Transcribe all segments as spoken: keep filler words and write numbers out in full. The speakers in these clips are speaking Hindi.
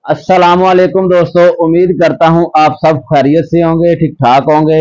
अस्सलामुअलैकुम दोस्तों, उम्मीद करता हूँ आप सब खैरियत से होंगे, ठीक ठाक होंगे।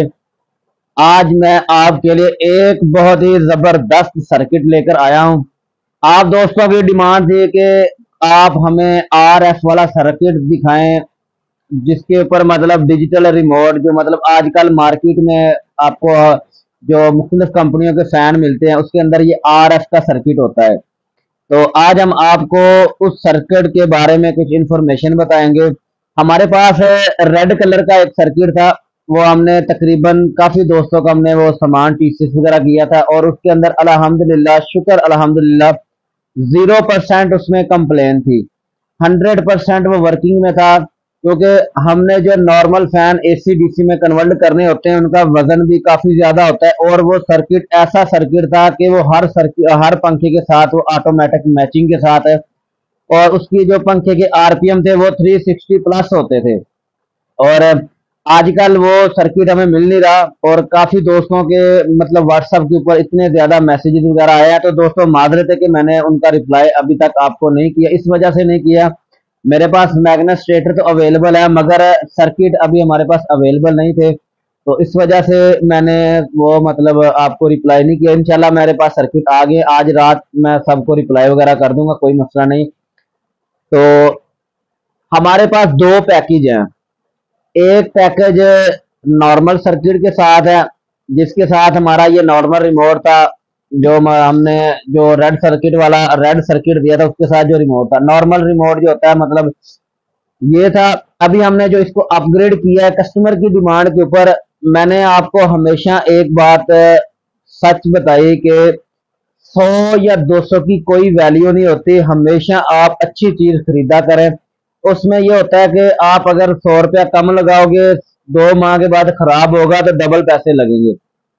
आज मैं आपके लिए एक बहुत ही जबरदस्त सर्किट लेकर आया हूँ। आप दोस्तों की डिमांड थी कि आप हमें आर एफ वाला सर्किट दिखाएं, जिसके ऊपर मतलब डिजिटल रिमोट, जो मतलब आजकल मार्केट में आपको जो मुख्तलिफ कंपनियों के फैन मिलते हैं, उसके अंदर ये आर एफ का सर्किट होता है। तो आज हम आपको उस सर्किट के बारे में कुछ इंफॉर्मेशन बताएंगे। हमारे पास रेड कलर का एक सर्किट था, वो हमने तकरीबन काफी दोस्तों का हमने वो सामान टीसीएस वगैरह किया था, और उसके अंदर अल्हम्दुलिल्लाह, शुक्र अल्हम्दुलिल्लाह, जीरो परसेंट उसमें कंप्लेन थी। हंड्रेड परसेंट वो वर्किंग में था, क्योंकि हमने जो नॉर्मल फैन एसी डीसी में कन्वर्ट करने होते हैं, उनका वजन भी काफी ज्यादा होता है, और वो सर्किट ऐसा सर्किट था कि वो हर सर्किट हर पंखे के साथ वो ऑटोमेटिक मैचिंग के साथ है, और उसकी जो पंखे के आरपीएम थे वो थ्री सिक्सटी प्लस होते थे। और आजकल वो सर्किट हमें मिल नहीं रहा, और काफी दोस्तों के मतलब व्हाट्सएप के ऊपर इतने ज्यादा मैसेजेस वगैरह आए हैं, तो दोस्तों माजरत है कि मैंने उनका रिप्लाई अभी तक आपको नहीं किया। इस वजह से नहीं किया, मेरे पास मैग्नेट स्टेटर तो अवेलेबल है, मगर सर्किट अभी हमारे पास अवेलेबल नहीं थे, तो इस वजह से मैंने वो मतलब आपको रिप्लाई नहीं किया। इंशाल्लाह मेरे पास सर्किट आ गए, आज रात मैं सबको रिप्लाई वगैरह कर दूंगा, कोई मसला नहीं। तो हमारे पास दो पैकेज हैं। एक पैकेज नॉर्मल सर्किट के साथ है, जिसके साथ हमारा ये नॉर्मल रिमोट था, जो म- हमने जो रेड सर्किट वाला रेड सर्किट दिया था, उसके साथ जो रिमोट था, नॉर्मल रिमोट जो होता है मतलब ये था। अभी हमने जो इसको अपग्रेड किया है कस्टमर की डिमांड के ऊपर, मैंने आपको हमेशा एक बात अ, सच बताई कि सौ या दो सौ की कोई वैल्यू नहीं होती। हमेशा आप अच्छी चीज खरीदा करें। उसमें ये होता है कि आप अगर सौ रुपया कम लगाओगे, दो माह के बाद खराब होगा तो डबल पैसे लगेंगे।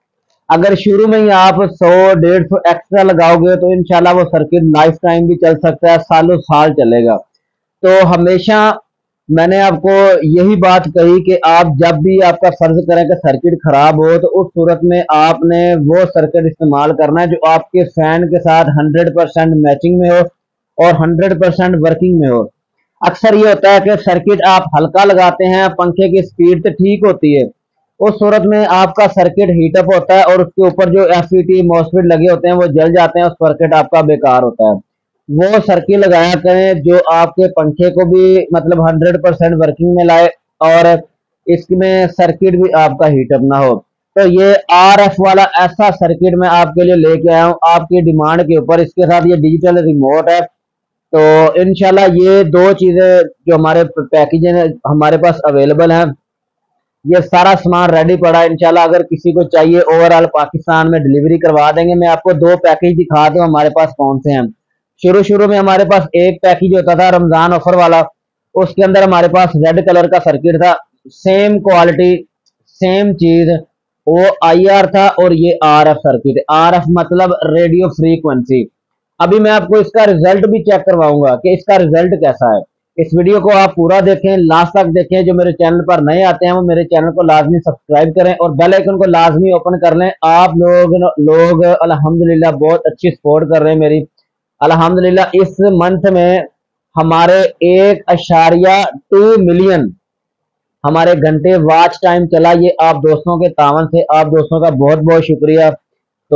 अगर शुरू में ही आप सौ डेढ़ सौ एक्स्ट्रा लगाओगे तो इंशाल्लाह वो सर्किट लाइफ टाइम भी चल सकता है, सालों साल चलेगा। तो हमेशा मैंने आपको यही बात कही कि आप जब भी आपका फर्ज करें कि सर्किट खराब हो, तो उस सूरत में आपने वो सर्किट इस्तेमाल करना है जो आपके फैन के साथ हंड्रेड परसेंट मैचिंग में हो और हंड्रेड परसेंट वर्किंग में हो। अक्सर ये होता है कि सर्किट आप हल्का लगाते हैं, पंखे की स्पीड तो ठीक होती है, उस सूरत में आपका सर्किट हीटअप होता है, और उसके ऊपर जो एफ ई टी मॉसफेट लगे होते हैं वो जल जाते हैं, उस सर्किट आपका बेकार होता है। वो सर्किट लगाया करें जो आपके पंखे को भी मतलब हंड्रेड परसेंट वर्किंग में लाए, और इसमें सर्किट भी आपका हीटअप ना हो। तो ये आर एफ वाला ऐसा सर्किट मैं आपके लिए लेके आया हूँ आपकी डिमांड के ऊपर। इसके साथ ये डिजिटल रिमोट है। तो इंशाल्लाह ये दो चीजें जो हमारे पैकेज हैं हमारे पास अवेलेबल हैं। ये सारा सामान रेडी पड़ा है, इंशाल्लाह अगर किसी को चाहिए ओवरऑल पाकिस्तान में डिलीवरी करवा देंगे। मैं आपको दो पैकेज दिखा दूं हमारे पास कौन से हैं। शुरू शुरू में हमारे पास एक पैकेज होता था रमजान ऑफर वाला, उसके अंदर हमारे पास रेड कलर का सर्किट था, सेम क्वालिटी सेम चीज, वो आई आर था, और ये R F circuit. R F मतलब रेडियो फ्रीक्वेंसी। अभी मैं आपको इसका रिजल्ट भी चेक करवाऊंगा कि इसका रिजल्ट कैसा है। इस वीडियो को आप पूरा देखें, लास्ट तक देखें। जो मेरे चैनल पर नए आते हैं वो मेरे चैनल को लाजमी सब्सक्राइब करें और बेल आइकन को लाजमी ओपन कर लें। आप लोग लोग अल्हम्दुलिल्लाह बहुत अच्छी सपोर्ट कर रहे हैं मेरी। अल्हम्दुलिल्लाह इस मंथ में हमारे एक अशारिया टू मिलियन हमारे घंटे वॉच टाइम चला। ये आप दोस्तों के तावन से, आप दोस्तों का बहुत बहुत शुक्रिया। तो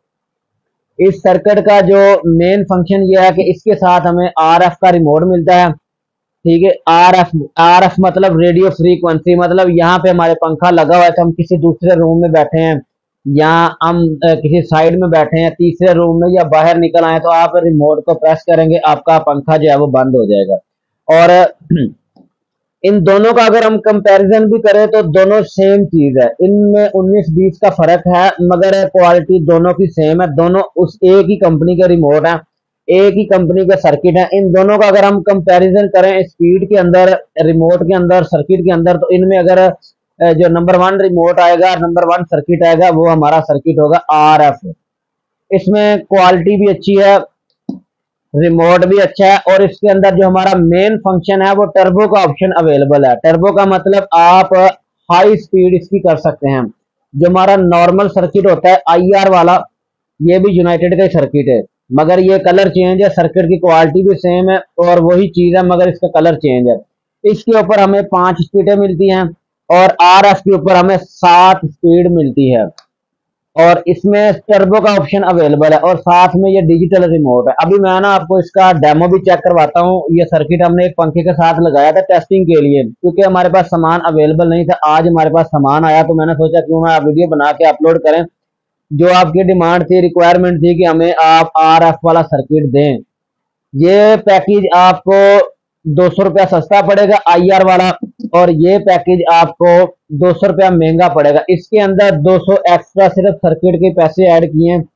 इस सर्किट का जो मेन फंक्शन ये है कि इसके साथ हमें आर एफ का रिमोट मिलता है। ठीक है, आर एफ आर एफ मतलब रेडियो फ्रीक्वेंसी, मतलब यहाँ पे हमारे पंखा लगा हुआ है तो हम किसी दूसरे रूम में बैठे हैं, या हम अ, किसी साइड में बैठे हैं तीसरे रूम में, या बाहर निकल आए, तो आप रिमोट को प्रेस करेंगे, आपका पंखा जो है वो बंद हो जाएगा। और इन दोनों का अगर हम कंपैरिजन भी करें तो दोनों सेम चीज है। इनमें उन्नीस बीस का फर्क है, मगर क्वालिटी दोनों की सेम है। दोनों उस एक ही कंपनी के रिमोट है, एक ही कंपनी का सर्किट है। इन दोनों का अगर हम कंपैरिजन करें स्पीड के अंदर, रिमोट के अंदर, सर्किट के अंदर, तो इनमें अगर अ, जो नंबर वन रिमोट आएगा, नंबर वन सर्किट आएगा, वो हमारा सर्किट होगा आर एफ। इसमें क्वालिटी भी अच्छी है, रिमोट भी अच्छा है, और इसके अंदर जो हमारा मेन फंक्शन है वो टर्बो का ऑप्शन अवेलेबल है। टर्बो का मतलब आप हाई स्पीड इसकी कर सकते हैं। जो हमारा नॉर्मल सर्किट होता है आई आर वाला, ये भी यूनाइटेड का ही सर्किट है, मगर ये कलर चेंज है। सर्किट की क्वालिटी भी सेम है और वही चीज है, मगर इसका कलर चेंज है। इसके ऊपर हमें पांच स्पीडें मिलती हैं और आर एस के ऊपर हमें सात स्पीड मिलती है और इसमें टर्बो का ऑप्शन अवेलेबल है और साथ में ये डिजिटल रिमोट है। अभी मैं ना आपको इसका डेमो भी चेक करवाता हूँ। ये सर्किट हमने एक पंखे के साथ लगाया था टेस्टिंग के लिए, क्योंकि हमारे पास सामान अवेलेबल नहीं था। आज हमारे पास सामान आया तो मैंने सोचा क्यों ना वीडियो बना के अपलोड करें। जो आपकी डिमांड थी, रिक्वायरमेंट थी कि हमें आप आर एफ वाला सर्किट दें, ये पैकेज आपको दो सौ रुपया सस्ता पड़ेगा आई आर वाला, और ये पैकेज आपको दो सौ रुपया महंगा पड़ेगा। इसके अंदर दो सौ एक्स्ट्रा सिर्फ सर्किट के पैसे ऐड किए हैं,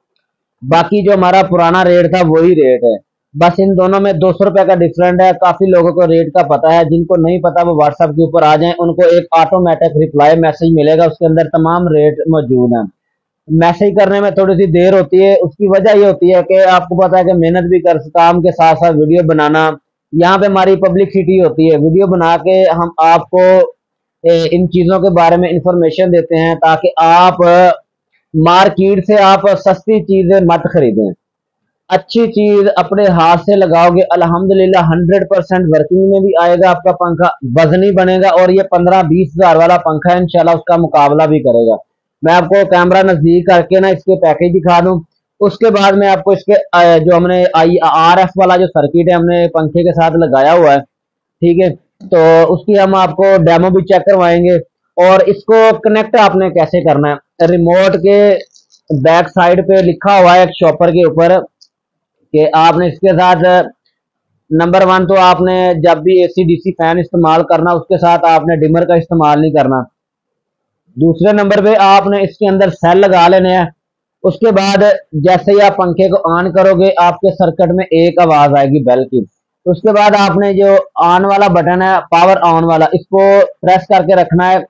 बाकी जो हमारा पुराना रेट था वही रेट है। बस इन दोनों में दो सौ रुपया का डिफरेंट है। काफी लोगों को रेट का पता है, जिनको नहीं पता वो व्हाट्सएप के ऊपर आ जाएं, उनको एक ऑटोमेटिक रिप्लाई मैसेज मिलेगा, उसके अंदर तमाम रेट मौजूद हैं। मैसेज करने में थोड़ी सी देर होती है, उसकी वजह ये होती है कि आपको पता है कि मेहनत भी कर, काम के साथ साथ वीडियो बनाना, यहाँ पे हमारी पब्लिसिटी होती है। वीडियो बना के हम आपको ए, इन चीजों के बारे में इंफॉर्मेशन देते हैं ताकि आप मार्केट से आप सस्ती चीजें मत खरीदें, अच्छी चीज अपने हाथ से लगाओगे, अल्हम्दुलिल्लाह हंड्रेड परसेंट वर्किंग में भी आएगा आपका पंखा, वजनी बनेगा और ये पंद्रह बीस हजार वाला पंखा है, इंशाल्लाह उसका मुकाबला भी करेगा। मैं आपको कैमरा नजदीक करके ना इसके पैकेज दिखा दूं, उसके बाद में आपको इसके जो हमने आई आर एफ वाला जो सर्किट है हमने पंखे के साथ लगाया हुआ है, ठीक है, तो उसकी हम आपको डेमो भी चेक करवाएंगे। और इसको कनेक्ट आपने कैसे करना है, रिमोट के बैक साइड पे लिखा हुआ है एक शॉपर के ऊपर कि आपने इसके साथ नंबर वन तो आपने जब भी एसी डीसी फैन इस्तेमाल करना उसके साथ आपने डिमर का इस्तेमाल नहीं करना। दूसरे नंबर पे आपने इसके अंदर सेल लगा लेने हैं। उसके बाद जैसे ही आप पंखे को ऑन करोगे आपके सर्किट में एक आवाज आएगी बेल की। उसके बाद आपने जो ऑन वाला बटन है, पावर ऑन वाला, इसको प्रेस करके रखना है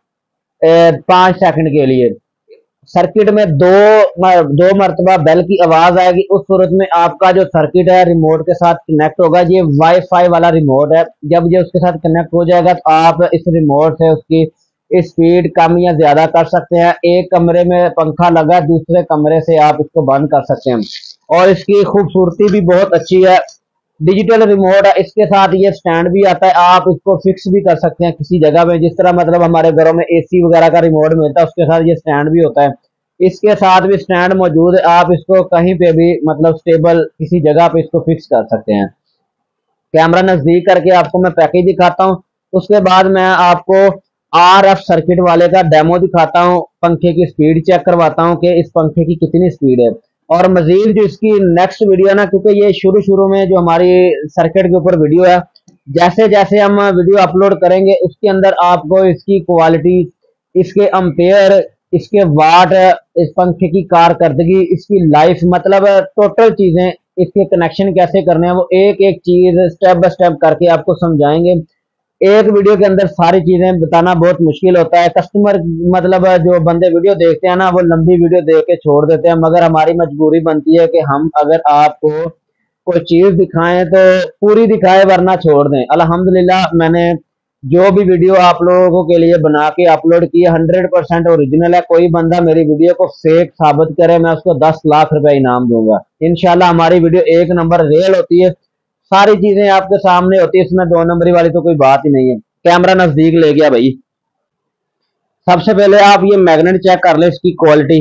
पांच सेकंड के लिए। सर्किट में दो दो मरतबा बेल की आवाज आएगी, उस सूरत में आपका जो सर्किट है रिमोट के साथ कनेक्ट होगा। ये वाईफाई वाला रिमोट है, जब ये उसके साथ कनेक्ट हो जाएगा तो आप इस रिमोट से उसकी स्पीड कम या ज्यादा कर सकते हैं। एक कमरे में पंखा लगा, दूसरे कमरे से आप इसको बंद कर सकते हैं और इसकी खूबसूरती भी बहुत अच्छी है। डिजिटल रिमोट है, इसके साथ ये स्टैंड भी आता है, आप इसको फिक्स भी कर सकते हैं किसी जगह में, जिस तरह मतलब हमारे घरों में एसी वगैरह का रिमोट मिलता है उसके साथ ये स्टैंड भी होता है। इसके साथ भी स्टैंड मौजूद है, आप इसको कहीं पे भी मतलब स्टेबल किसी जगह पे इसको फिक्स कर सकते हैं। कैमरा नजदीक करके आपको मैं पैकेज दिखाता हूँ, उसके बाद मैं आपको आर एफ सर्किट वाले का डेमो दिखाता हूँ, पंखे की स्पीड चेक करवाता हूँ कि इस पंखे की कितनी स्पीड है। और मजीद जो इसकी नेक्स्ट वीडियो ना, क्योंकि ये शुरू शुरू में जो हमारी सर्किट के ऊपर वीडियो है, जैसे जैसे हम वीडियो अपलोड करेंगे उसके अंदर आपको इसकी क्वालिटी, इसके अम्पेयर, इसके वाट, इस पंखे की कारकर्दगी, इसकी लाइफ, मतलब टोटल चीजें, इसके कनेक्शन कैसे करने हैं, वो एक एक चीज स्टेप बाय स्टेप करके आपको समझाएंगे। एक वीडियो के अंदर सारी चीजें बताना बहुत मुश्किल होता है। कस्टमर मतलब जो बंदे वीडियो देखते हैं ना, वो लंबी वीडियो देख के छोड़ देते हैं, मगर हमारी मजबूरी बनती है कि हम अगर आपको कोई चीज दिखाएं तो पूरी दिखाएं, वरना छोड़ दें। अल्हम्दुलिल्लाह मैंने जो भी वीडियो आप लोगों के लिए बना के अपलोड की है हंड्रेड परसेंट ओरिजिनल है। कोई बंदा मेरी वीडियो को फेक साबित करे, मैं उसको दस लाख रुपए इनाम दूंगा। इंशाल्लाह हमारी वीडियो एक नंबर रियल होती है, सारी चीजें आपके सामने होती है, इसमें दो नंबरी वाली तो कोई बात ही नहीं है। कैमरा नजदीक ले गया भाई। सबसे पहले आप ये मैग्नेट चेक कर ले, इसकी क्वालिटी,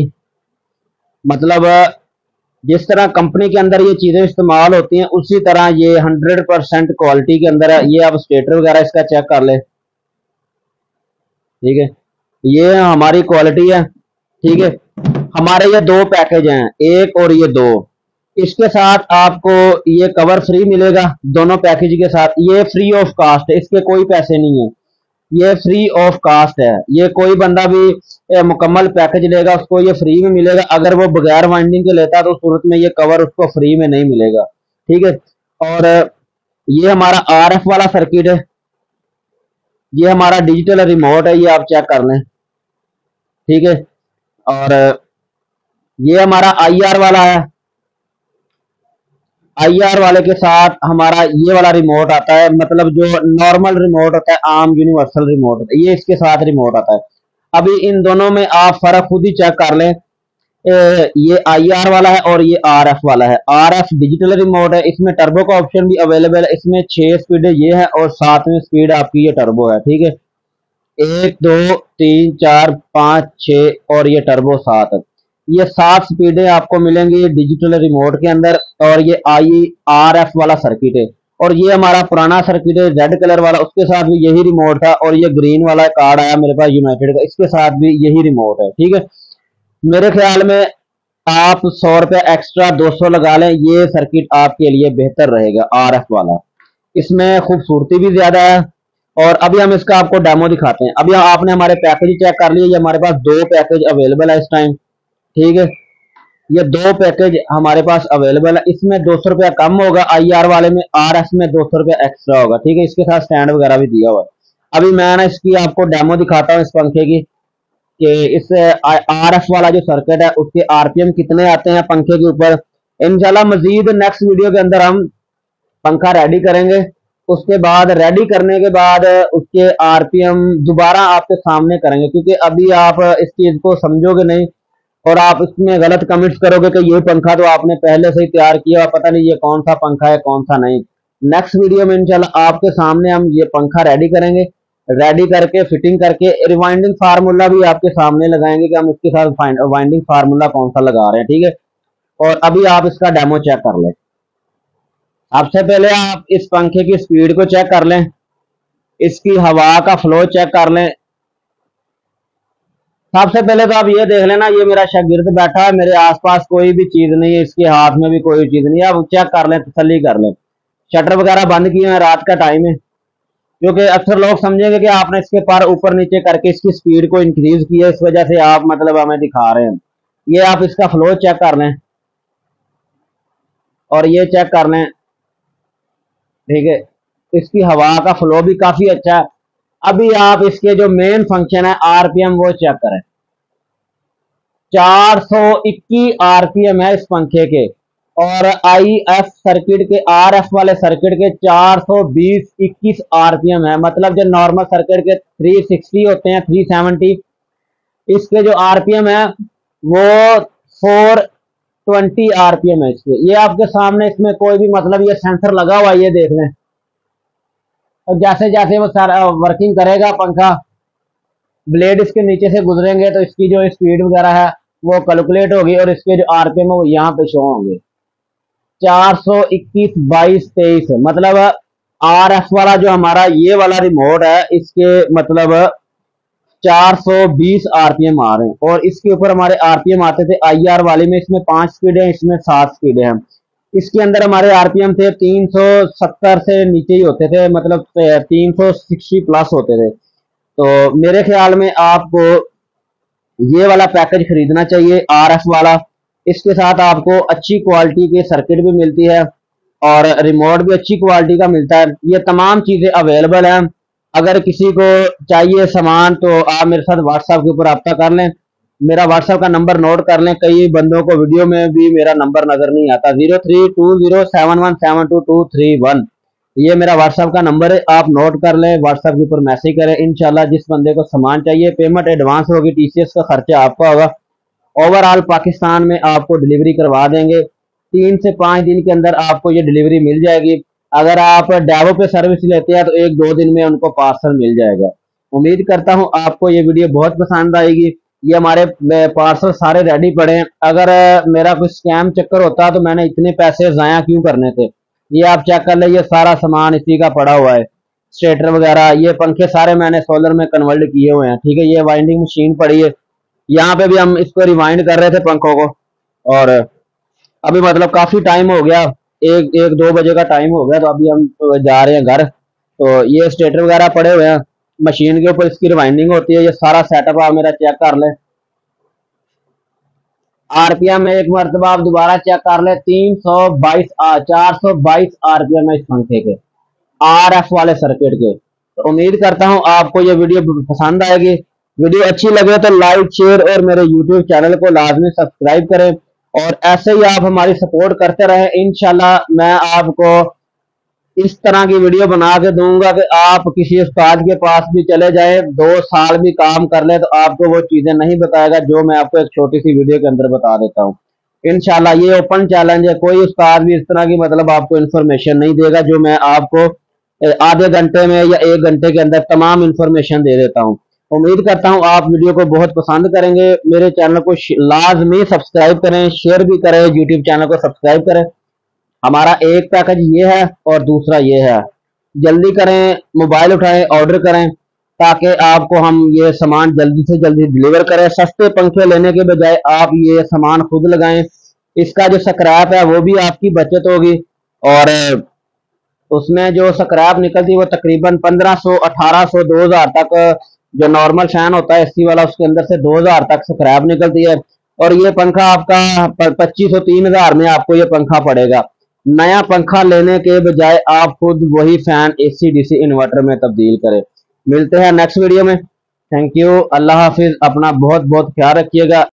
मतलब जिस तरह कंपनी के अंदर ये चीजें इस्तेमाल होती हैं उसी तरह ये हंड्रेड परसेंट क्वालिटी के अंदर है। ये आप स्टेटर वगैरह इसका चेक कर ले, ठीक है, ये हमारी क्वालिटी है, ठीक है। हमारे ये दो पैकेज हैं, एक और ये दो, इसके साथ आपको ये कवर फ्री मिलेगा दोनों पैकेज के साथ। ये फ्री ऑफ कास्ट है, इसके कोई पैसे नहीं है, ये फ्री ऑफ कास्ट है। ये कोई बंदा भी मुकम्मल पैकेज लेगा उसको ये फ्री में मिलेगा। अगर वो बगैर वाइंडिंग के लेता तो सूरत में ये कवर उसको फ्री में नहीं मिलेगा, ठीक है। और ये हमारा आर एफ वाला सर्किट है, ये हमारा डिजिटल रिमोट है, ये आप चेक कर लें, ठीक है। और ये हमारा आई आर वाला है, आई आर वाले के साथ हमारा ये वाला रिमोट आता है, मतलब जो नॉर्मल रिमोट होता है, आम यूनिवर्सल रिमोट होता है, ये इसके साथ रिमोट आता है। अभी इन दोनों में आप फर्क खुद ही चेक कर लें ए, ये आई आर वाला है और ये आर एफ वाला है। आर एफ डिजिटल रिमोट है, इसमें टर्बो का ऑप्शन भी अवेलेबल है। इसमें छह स्पीड ये है और सातवीं स्पीड आपकी ये टर्बो है। ठीक है, एक दो तीन चार पाँच छः और ये टर्बो सात, ये सात स्पीडें आपको मिलेंगी डिजिटल रिमोट के अंदर। और ये आई आर एफ वाला सर्किट है और ये हमारा पुराना सर्किट है रेड कलर वाला, उसके साथ भी यही रिमोट था। और ये ग्रीन वाला कार्ड आया मेरे पास यूनाइटेड का, इसके साथ भी यही रिमोट है। ठीक है, मेरे ख्याल में आप सौ रुपये एक्स्ट्रा दो सौ लगा लें, ये सर्किट आपके लिए बेहतर रहेगा आर एफ वाला। इसमें खूबसूरती भी ज्यादा है। और अभी हम इसका आपको डेमो दिखाते हैं। अभी आपने हमारे पैकेज चेक कर लिए, ये हमारे पास दो पैकेज अवेलेबल है इस टाइम। ठीक है, ये दो पैकेज हमारे पास अवेलेबल है। इसमें दो सौ रुपया कम होगा आई आर वाले में, आर एस में दो सौ रुपया एक्स्ट्रा होगा। ठीक है, इसके साथ स्टैंड वगैरह भी दिया हुआ है। अभी मैं ना इसकी आपको डेमो दिखाता हूँ इस पंखे की, कि इस आर एफ वाला जो सर्किट है उसके आरपीएम कितने आते हैं पंखे के ऊपर। इंशाल्लाह मजीद नेक्स्ट वीडियो के अंदर हम पंखा रेडी करेंगे। उसके बाद रेडी करने के बाद उसके आरपीएम दोबारा आपके सामने करेंगे, क्योंकि अभी आप इस चीज को समझोगे नहीं और आप इसमें गलत कमेंट्स करोगे कि ये पंखा तो आपने पहले से ही तैयार किया, पता नहीं ये कौन सा पंखा है कौन सा नहीं। नेक्स्ट वीडियो में इंशाल्लाह आपके सामने हम ये पंखा रेडी करेंगे, रेडी करके फिटिंग करके रिवाइंडिंग फार्मूला भी आपके सामने लगाएंगे कि हम इसके साथ वाइंडिंग फार्मूला कौन सा लगा रहे हैं। ठीक है, और अभी आप इसका डेमो चेक कर लें। सबसे पहले आप इस पंखे की स्पीड को चेक कर लें, इसकी हवा का फ्लो चेक कर लें। सबसे पहले तो आप ये देख लेना, ये मेरा शागिर्द बैठा है, मेरे आसपास कोई भी चीज नहीं है, इसके हाथ में भी कोई चीज नहीं है। आप चेक कर लें, तसल्ली कर लें। शटर वगैरह बंद किए हैं, रात का टाइम है, क्योंकि अक्सर लोग समझेंगे कि आपने इसके पर ऊपर नीचे करके इसकी स्पीड को इंक्रीज किया, इस वजह से आप मतलब हमें दिखा रहे हैं। ये आप इसका फ्लो चेक कर लें और ये चेक कर लें। ठीक है, इसकी हवा का फ्लो भी काफी अच्छा है। अभी आप इसके जो मेन फंक्शन है आरपीएम वो चेक करें। चार सौ इक्कीस आरपीएम है इस पंखे के, और आई एफ सर्किट के आर एफ वाले सर्किट के चार सौ बीस इक्कीस आरपीएम है। मतलब जो नॉर्मल सर्किट के तीन सौ साठ होते हैं, तीन सौ सत्तर, इसके जो आरपीएम है वो चार सौ बीस आरपीएम है इसके। ये आपके सामने, इसमें कोई भी मतलब ये सेंसर लगा हुआ है, ये देख लें। और जैसे जैसे वो सारा वर्किंग करेगा पंखा, ब्लेड इसके नीचे से गुजरेंगे तो इसकी जो स्पीड वगैरह है वो कैलकुलेट होगी और इसके जो आरपीएम है वो यहाँ पे शो होंगे। चार सौ इक्कीस बाईस तेईस, मतलब आर एफ वाला जो हमारा ये वाला रिमोट है इसके मतलब चार सौ बीस आरपीएम आ रहे हैं। और इसके ऊपर हमारे आरपीएम आते थे आई आर वाले में, इसमें पांच स्पीडें, इसमें सात स्पीडें हैं। इसके अंदर हमारे आरपीएम थे तीन सौ सत्तर से नीचे ही होते थे, मतलब तीन सौ साठ प्लस होते थे। तो मेरे ख्याल में आपको ये वाला पैकेज खरीदना चाहिए, आर एफ वाला। इसके साथ आपको अच्छी क्वालिटी के सर्किट भी मिलती है और रिमोट भी अच्छी क्वालिटी का मिलता है। ये तमाम चीजें अवेलेबल हैं। अगर किसी को चाहिए सामान तो आप मेरे साथ व्हाट्सएप के ऊपर रब्ता कर लें। मेरा व्हाट्सएप का नंबर नोट कर लें, कई बंदों को वीडियो में भी मेरा नंबर नजर नहीं आता। Zero three two zero seven one seven two two three one, ये मेरा व्हाट्सएप का नंबर है, आप नोट कर लें। व्हाट्सएप के ऊपर मैसेज करें। इंशाल्लाह जिस बंदे को सामान चाहिए, पेमेंट एडवांस होगी, टीसीएस का खर्चा आपका होगा। ओवरऑल पाकिस्तान में आपको डिलीवरी करवा देंगे। तीन से पाँच दिन के अंदर आपको ये डिलीवरी मिल जाएगी। अगर आप डेवो पे सर्विस लेते हैं तो एक दो दिन में उनको पार्सल मिल जाएगा। उम्मीद करता हूँ आपको ये वीडियो बहुत पसंद आएगी। ये हमारे पार्सल सारे रेडी पड़े हैं। अगर मेरा कुछ स्कैम चक्कर होता तो मैंने इतने पैसे ज़ाया क्यों करने थे। ये आप चेक कर ले, ये सारा सामान इसी का पड़ा हुआ है, स्टेटर वगैरह, ये पंखे सारे मैंने सोलर में कन्वर्ट किए हुए हैं। ठीक है, ये वाइंडिंग मशीन पड़ी है, यहाँ पे भी हम इसको रिवाइंड कर रहे थे पंखों को। और अभी मतलब काफी टाइम हो गया, एक एक दो बजे का टाइम हो गया, तो अभी हम तो जा रहे हैं घर। तो ये स्टेटर वगैरह पड़े हुए हैं, मशीन के ऊपर इसकी रिवाइंडिंग होती है। ये सारा सेटअप आप मेरा चेक कर ले। आरपीएम एक मरतबा आप दोबारा चेक कर ले, तीन सौ बाईस चार सौ बाईस आरपीएम है इस पंखे के, आर एफ वाले सर्किट के। तो उम्मीद करता हूँ आपको ये वीडियो पसंद आएगी। वीडियो अच्छी लगे तो लाइक शेयर और मेरे यूट्यूब चैनल को लाजमी सब्सक्राइब करें और ऐसे ही आप हमारी सपोर्ट करते रहें। इंशाल्लाह मैं आपको इस तरह की वीडियो बना के दूंगा कि आप किसी उस्ताद के पास भी चले जाए, दो साल भी काम कर ले, तो आपको वो चीजें नहीं बताएगा जो मैं आपको एक छोटी सी वीडियो के अंदर बता देता हूँ। इंशाल्लाह ये ओपन चैलेंज है, कोई उस्ताद भी इस तरह की मतलब आपको इन्फॉर्मेशन नहीं देगा जो मैं आपको आधे घंटे में या एक घंटे के अंदर तमाम इन्फॉर्मेशन दे देता हूँ। उम्मीद करता हूँ आप वीडियो को बहुत पसंद करेंगे। मेरे चैनल को लाजमी सब्सक्राइब करें, शेयर भी करें, यूट्यूब चैनल को सब्सक्राइब करें। हमारा एक पैकेज ये है और दूसरा ये है, जल्दी करें, मोबाइल उठाएं, ऑर्डर करें ताकि आपको हम ये सामान जल्दी से जल्दी डिलीवर करें। सस्ते पंखे लेने के बजाय आप ये सामान खुद लगाएं, इसका जो स्क्रैप है वो भी आपकी बचत होगी और उसमें जो स्क्रैप निकलती है वो तकरीबन पंद्रह सौ, अठारह सौ, दो हजार तक, जो नॉर्मल फैन होता है एसी वाला उसके अंदर से दो हजार तक स्क्रैप निकलती है। और ये पंखा आपका पच्चीस सौ, तीन हजार में आपको ये पंखा पड़ेगा। नया पंखा लेने के बजाय आप खुद वही फैन एसी डीसी इन्वर्टर में तब्दील करें। मिलते हैं नेक्स्ट वीडियो में। थैंक यू, अल्लाह हाफिज, अपना बहुत बहुत ख्याल रखिएगा।